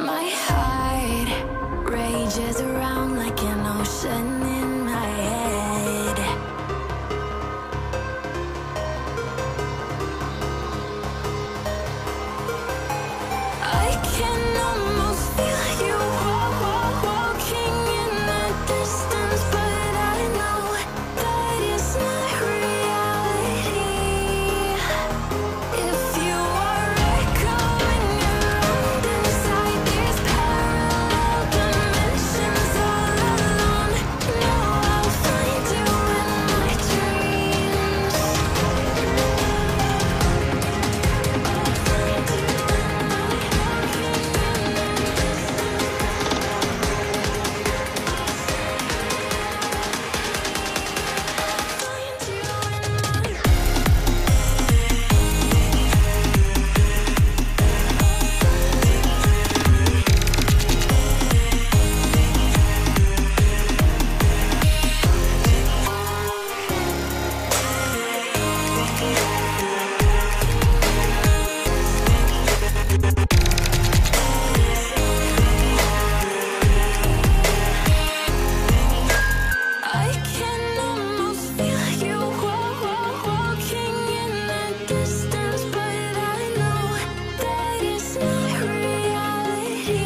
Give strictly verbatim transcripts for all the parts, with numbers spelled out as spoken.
My heart rages around like an ocean in my head. I can almost feel you walking in the distance, but I know that it's not reality. If you are echoing around inside these parallel dimensions all alone, know I'll find you in my dreams. I'll find you in I can almost feel you walking in the distance, but I know that it's not reality.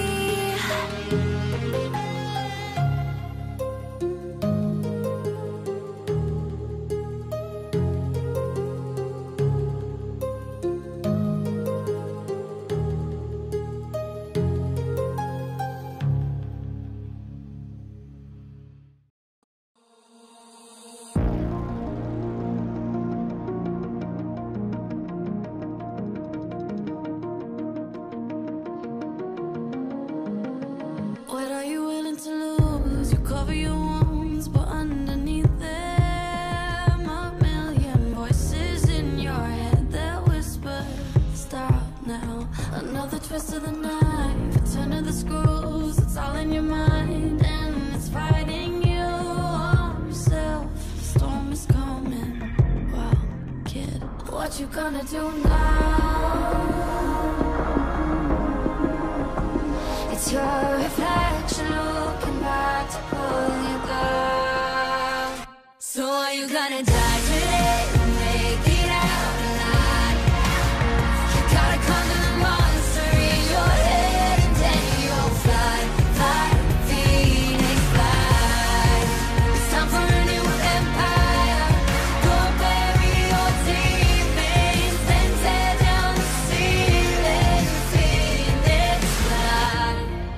What are you willing to lose? You cover your wounds, but underneath them a million voices in your head that whisper, stop now. Another twist of the knife, a turn of the screws. It's all in your mind and it's fighting you on yourself. The storm is coming. Wow, kid, what you gonna do now? It's your reflection looking back to pull you down. So are you gonna die today or make it out alive? You gotta conquer the monster in your head and then you'll fly, fly, Phoenix fly. It's time for a new empire. Go bury your demons, then tear down the ceiling, Phoenix fly.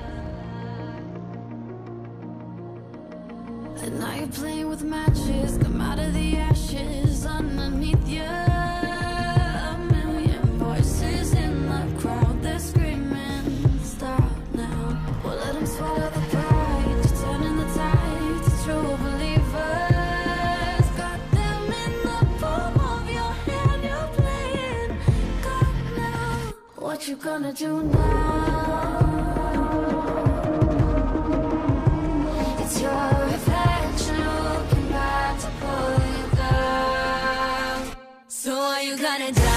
And now you're playing with matches, come out of the ashes underneath you. A million voices in the crowd, they're screaming, stop now. Well, let them swallow the pride, you're turning the tide to true believers. Got them in the palm of your hand, you're playing God now. What you gonna do now? It's your reflection looking back to pull you down. So are you gonna die